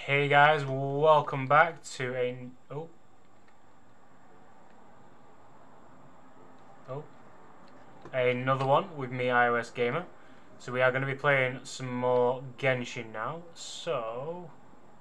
Hey guys, welcome back to another one with me, iOS Gamer. So we are going to be playing some more Genshin now. So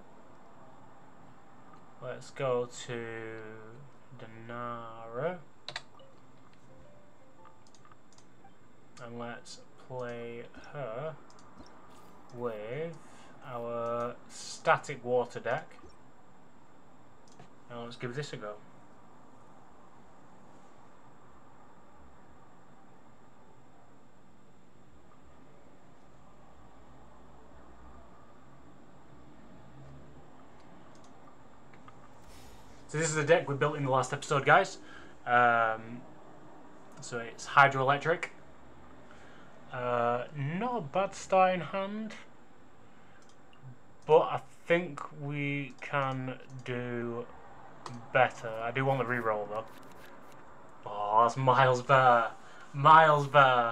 let's go to Danara and let's play her with our static water deck. Now let's give this a go. So this is the deck we built in the last episode, guys. So it's hydroelectric. Not a bad starting hand, but I think we can do better. I do want the reroll though. Oh, that's miles better. Miles better.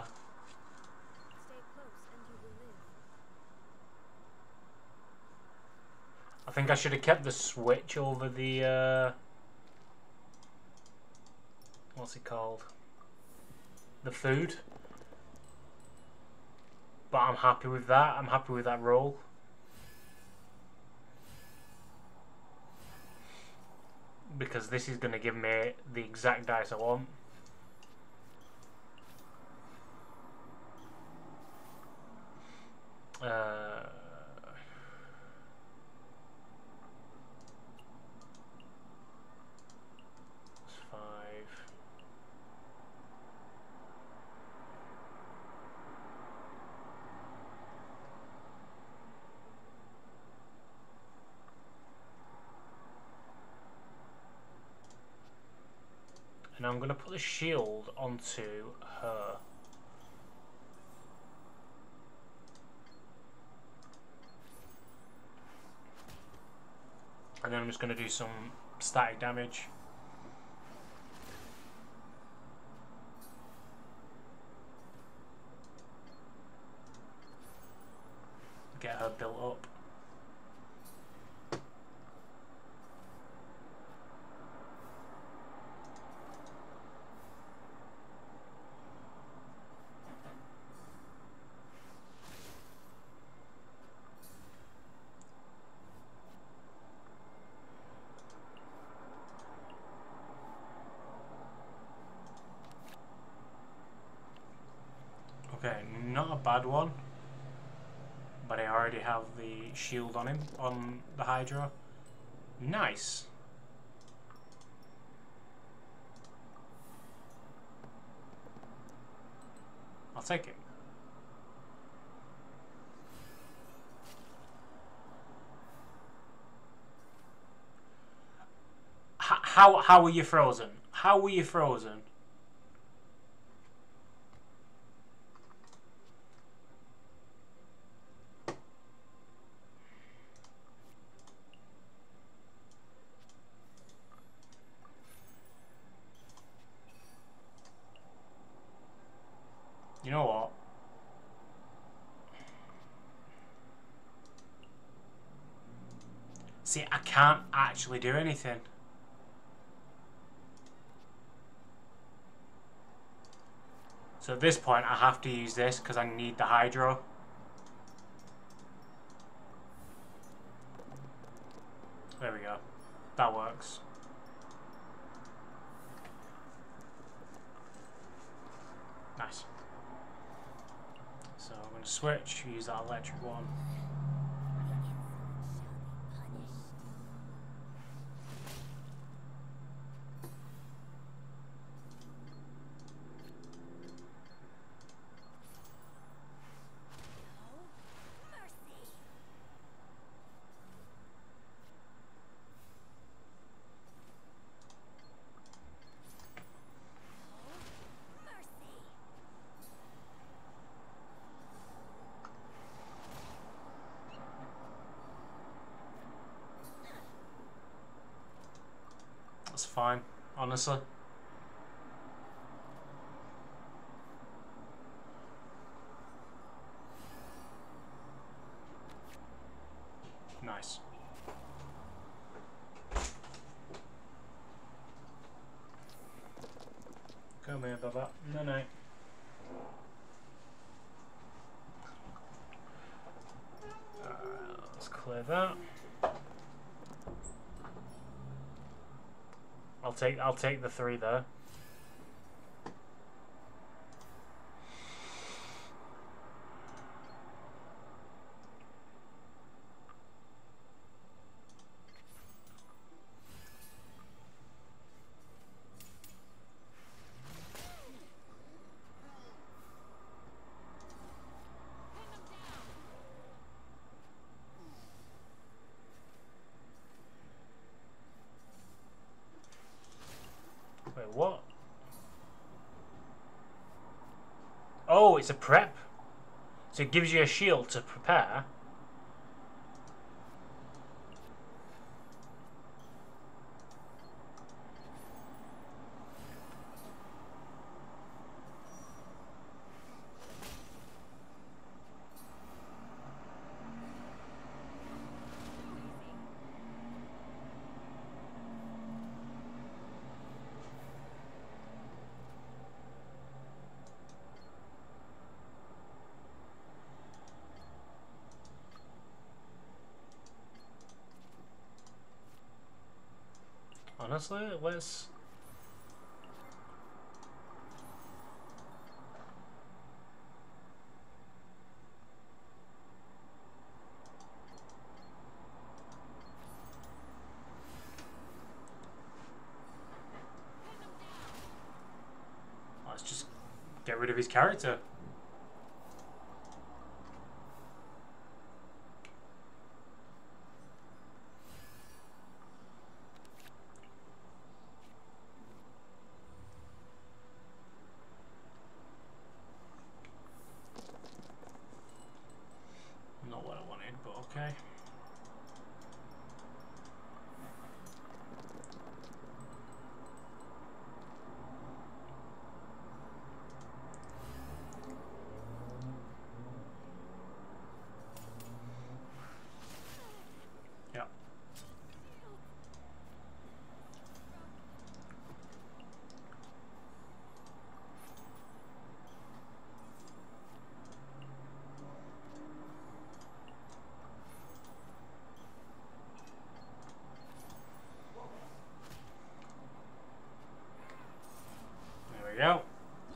I think I should have kept the switch over the what's it called? The food. But I'm happy with that. I'm happy with that roll. Because this is going to give me the exact dice I want. It's 5. And I'm going to put the shield onto her. And then I'm just going to do some static damage. Get her built up. Okay, not a bad one, but I already have the shield on him, on the Hydra. Nice. I'll take it. How were you frozen? How were you frozen? You know what? See, I can't actually do anything. So at this point, I have to use this because I need the Hydro. There we go. That works. Nice. So I'm going to switch, use that electric one. That's fine, honestly. Nice. Tell me about that. No, no. Let's clear that. I'll take the 3 there. Wait, what? Oh, it's a prep. So it gives you a shield to prepare. Honestly, let's... Let's just get rid of his character. Not what I wanted, but okay. Yeah. There we go.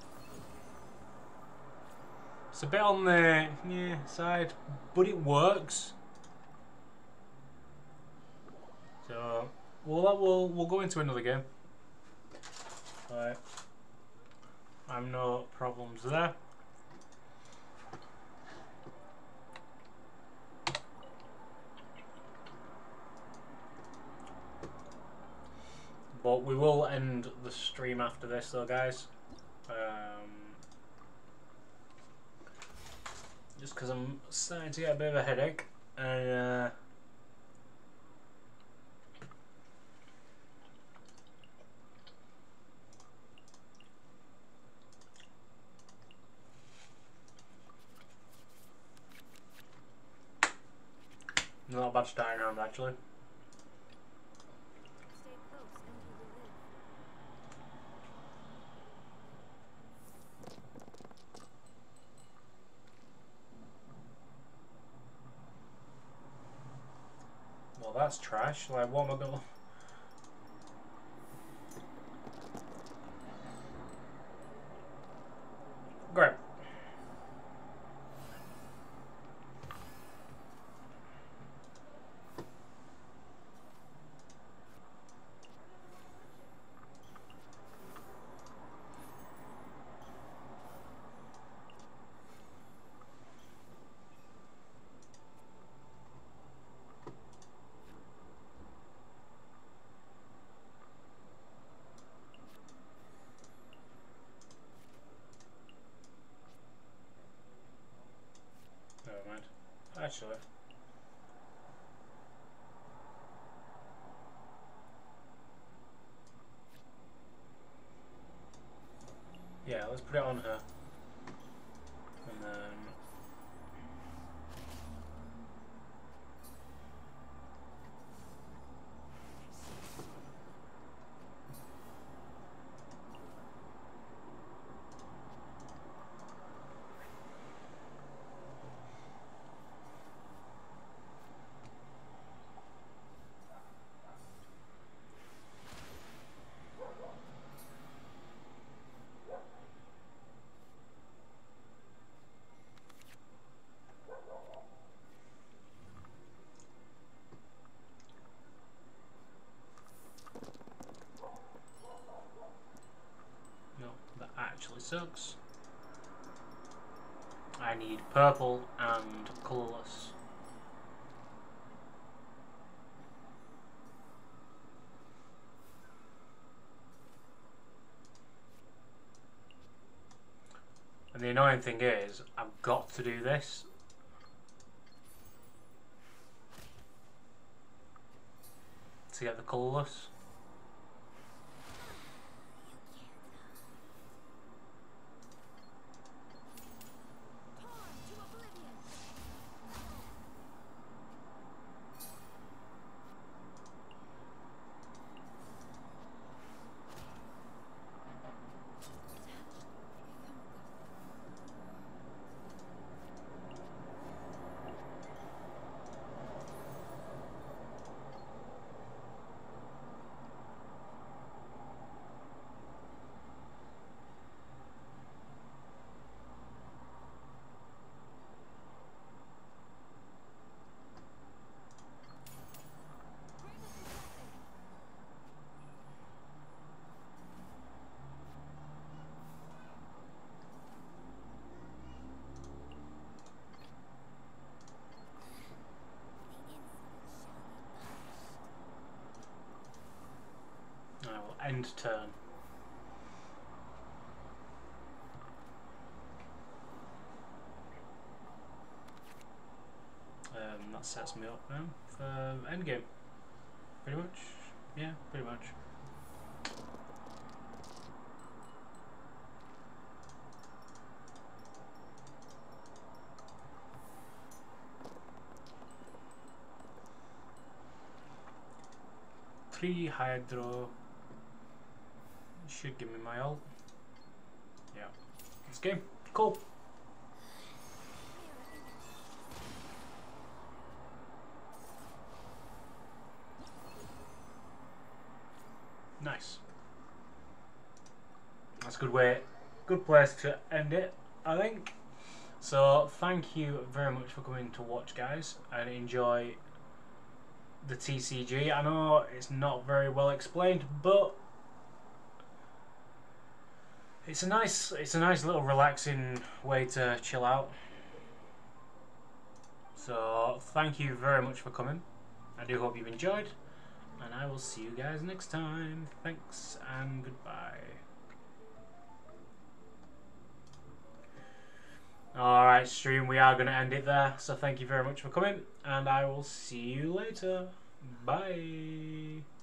It's a bit on the side, but it works. So we'll go into another game. Right. I'm no problems there. But we will end the stream after this though, guys. Just because I'm starting to get a bit of a headache. And not a bad starting round actually. Well, that's trash. Like, what am I gonna... Great. Never mind. Actually. Yeah, let's put it on her. And then... sucks. I need purple and colourless. And the annoying thing is, I've got to do this. To get the colourless. I will end turn. That sets me up now for endgame. Pretty much. Yeah, pretty much. Three hydro should give me my ult. Yeah, this game, cool. Nice. That's a good way, good place to end it, I think. So thank you very much for coming to watch, guys, and enjoy the TCG. I know it's not very well explained, but it's a nice little relaxing way to chill out. So thank you very much for coming. I do hope you've enjoyed, and I will see you guys next time. Thanks and goodbye. Alright, stream, we are going to end it there. So thank you very much for coming, and I will see you later. Bye.